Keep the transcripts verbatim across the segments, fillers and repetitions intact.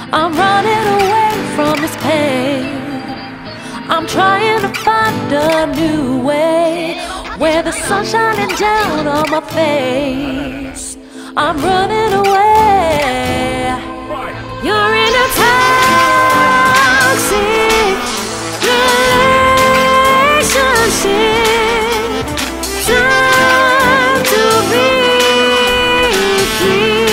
I'm running away from this pain. I'm trying to find a new way where the sun's shining down on my face. I'm running away. You're in a toxic relationship. Time to be free.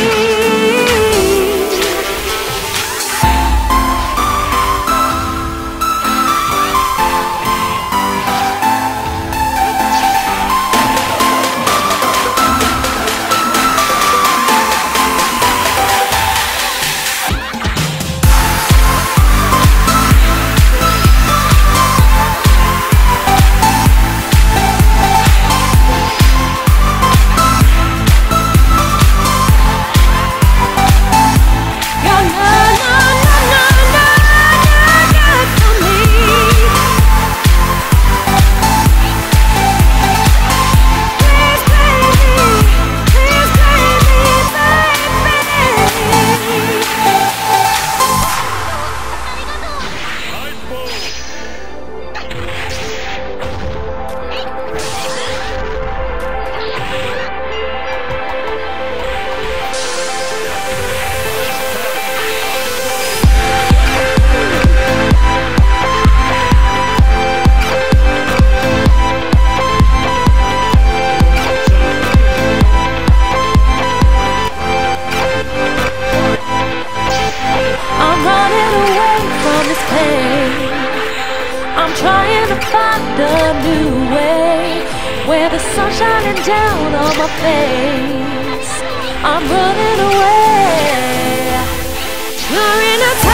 I'm trying to find a new way where the sun's shining down on my face. I'm running away. You're in a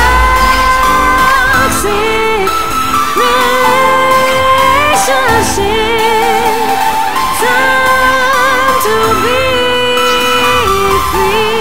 toxic relationship. Time to be free.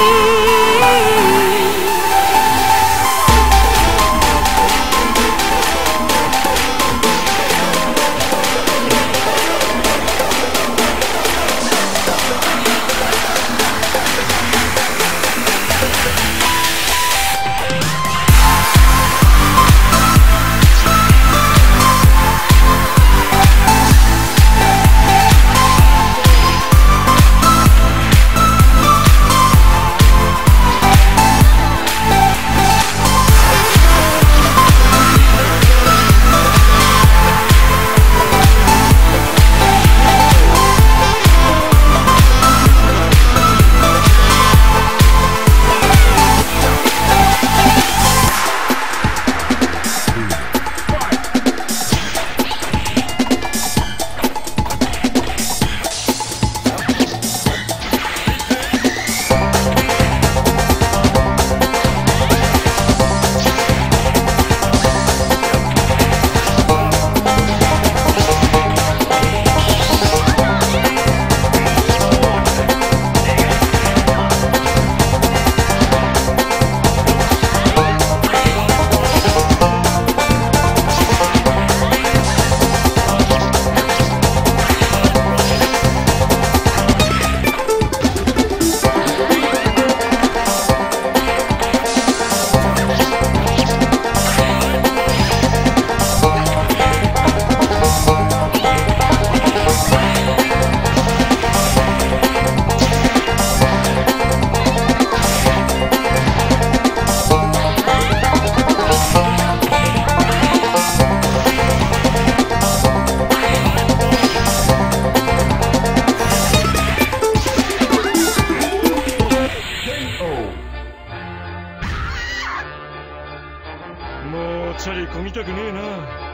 もうチャリこぎたくねえな。